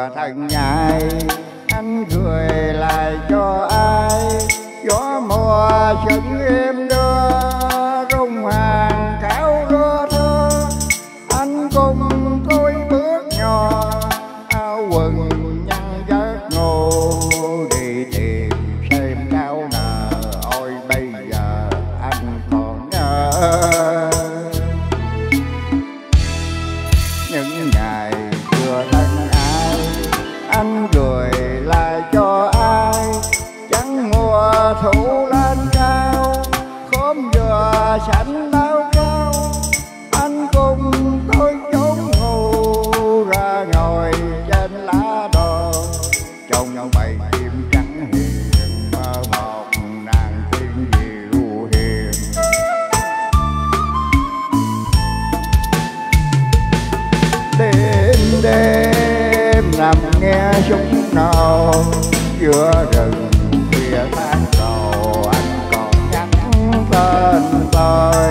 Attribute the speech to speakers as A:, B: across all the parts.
A: chưa thân ai, anh gửi lại cho ai. Gió mùa xuân êm đưa rung hàng cáo rứa thơ, anh cùng tôi bước nhỏ áo quần nhăn giấc ngô đi tìm xem cao nợ. Ôi bây giờ anh còn nhớ những ngày chưa thân ai, anh gửi lại cho ai. Trắng mùa thủ lên cao, khóm dừa xanh bao cao, anh cùng tôi trốn ngủ ra ngồi trên lá đò. Trong bầy chim trắng hiền mơ một nàng tiên diệu hiền. Đêm đêm nằm nghe súng nổ giữa rừng khuya tháng đầu, anh còn nhắc tên tôi.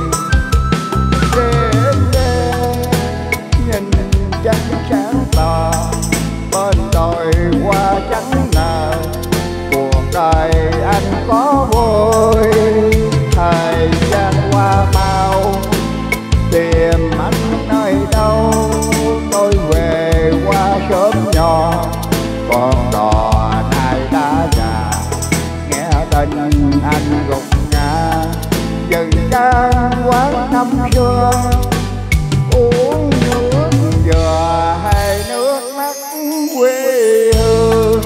A: Đêm đêm nhìn trăng sáng tỏ bên đồi hoa trắng nở, cuộc đời anh có vui. Thời gian qua mau tìm anh nơi đâu, tôi về qua sớm nhỏ con đò nay đã già. Nghe tên anh gục ngã dừng can quán năm xưa, uống nước dừa hay nước mắt quê hương.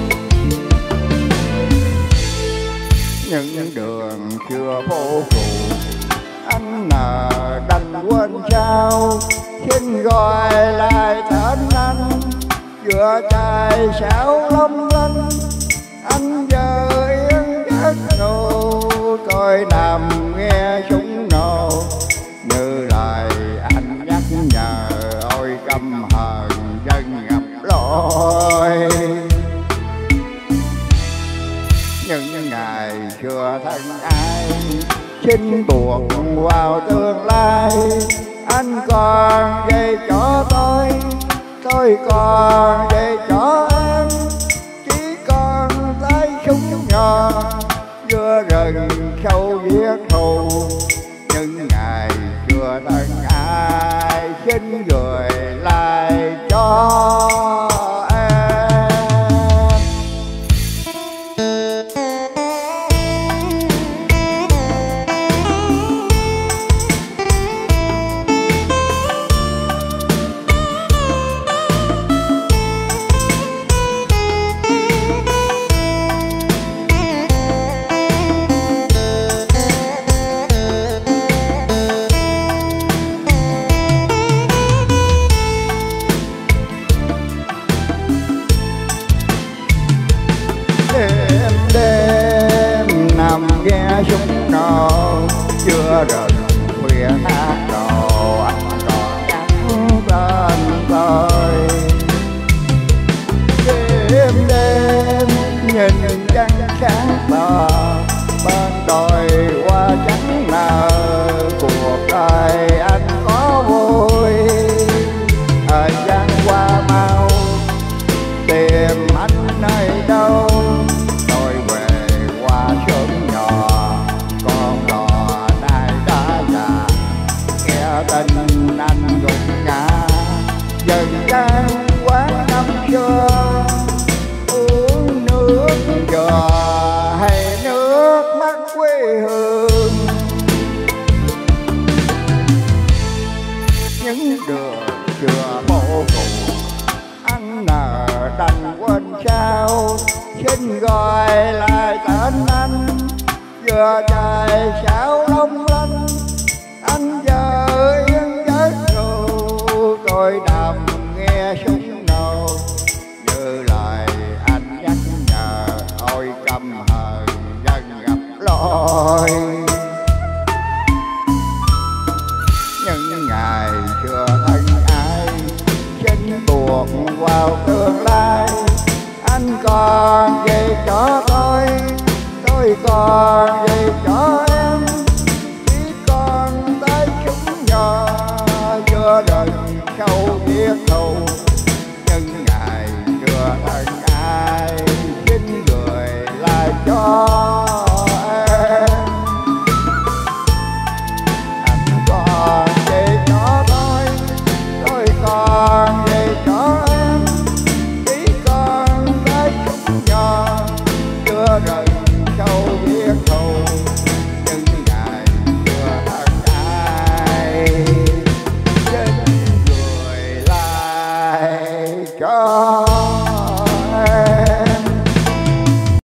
A: Những đường xưa phố phù anh nợ đành quên sao, xin gọi lại tên anh giữa trời sao long lanh. Anh giờ yên giấc ngủ, tôi nằm nghe súng nổ như lời anh nhắc nhở. Ôi căm hờn dân ngập lối những ngày chưa thân ai, xin buộc vào tương lai. Anh còn dây cho tôi còn dây cho em. Chỉ còn tay súng nhỏ giữa rừng sâu viết thù những ngày chưa thân ai, xin gửi lại cho em. Đêm đêm nằm nghe súng nổ chưa rừng khuya hát đồ, anh còn nhắc tên tôi. Đêm đêm nhìn trăng sáng tỏ bên đồi hoa trắng nở, cuộc đời anh có vui. Thời gian qua mau tìm anh nơi đâu, tôi về qua sớm nhỏ con đò nay đã già. Nghe tin anh gục ngã dần can quán năm xưa, uống nước dừa hay nước mắt quê hương. Những đường chưa phố phù anh nợ đành quên sao, xin gọi lại tên anh vừa trời sao long lanh. Anh giờ yên giấc ngủ, tôi nằm nghe súng nổ như lời anh nhắc nhở. Ôi căm cầu